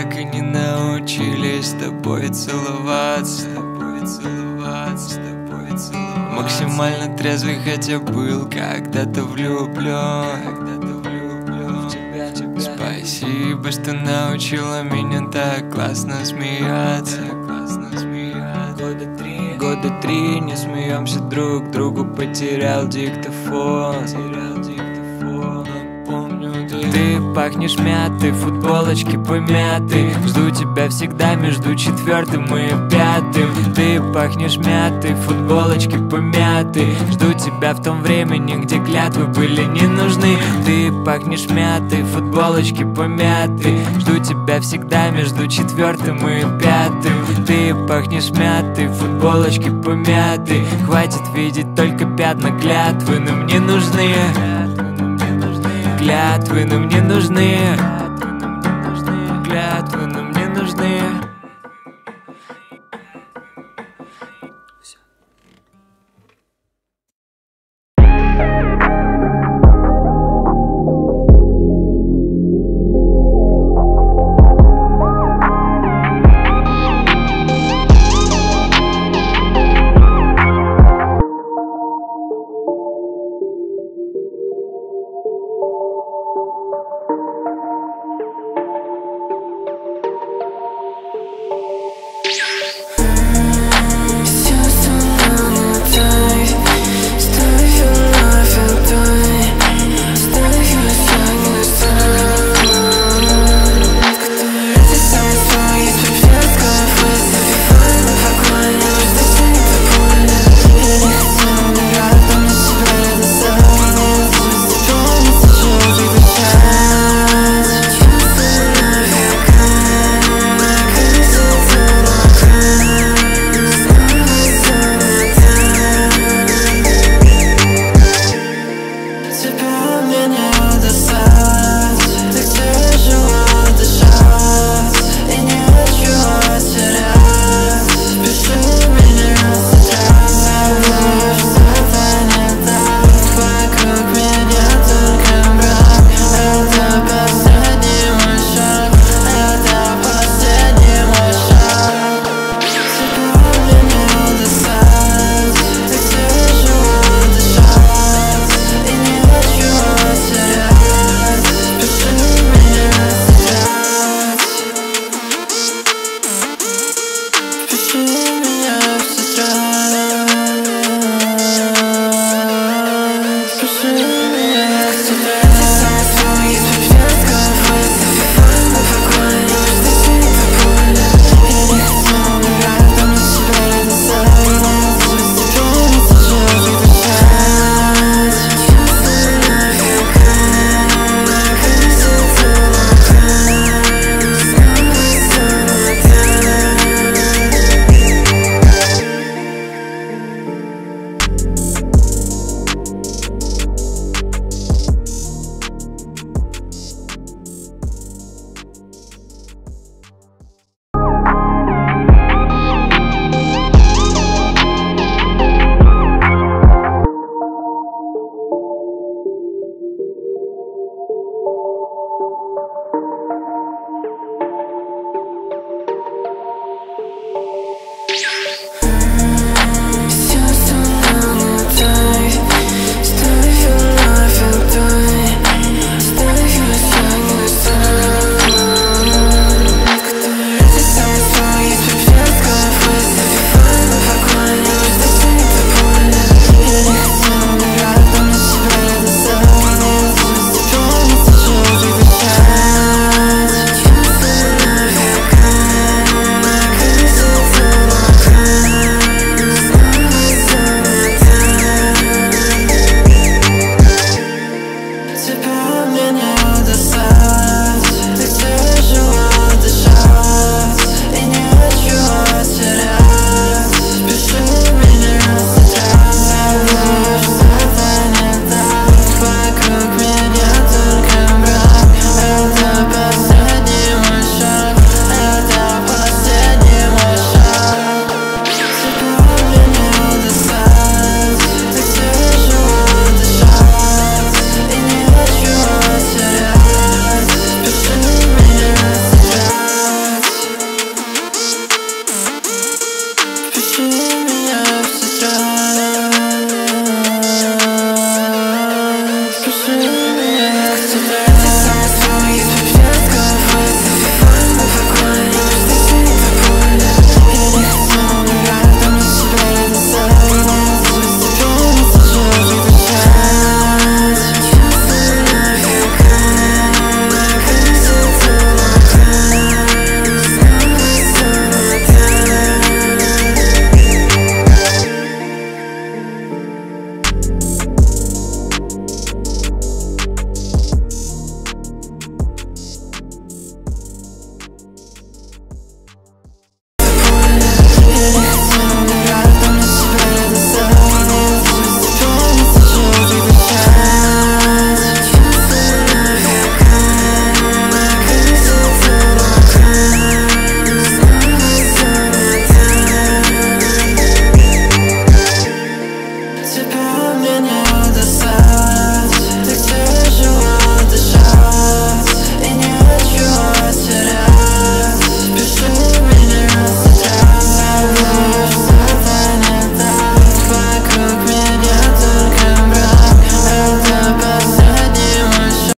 так и не научились с тобой целоваться, максимально трезвый, хотя был когда-то влюблен. Спасибо, что научила меня так классно смеяться. Года три не смеемся друг другу, потерял диктофон. Ты пахнешь мятой, футболочки помятой. Жду тебя всегда между 4-м и 5-м. Ты пахнешь мятой, футболочки помятой. Жду тебя в том времени, где клятвы были не нужны. Ты пахнешь мятой, футболочки помятой. Жду тебя всегда между 4-м и 5-м. Ты пахнешь мятой, футболочки помятой. Хватит видеть только пятна, клятвы, но мне нужны. Клятвы, но мне нужны.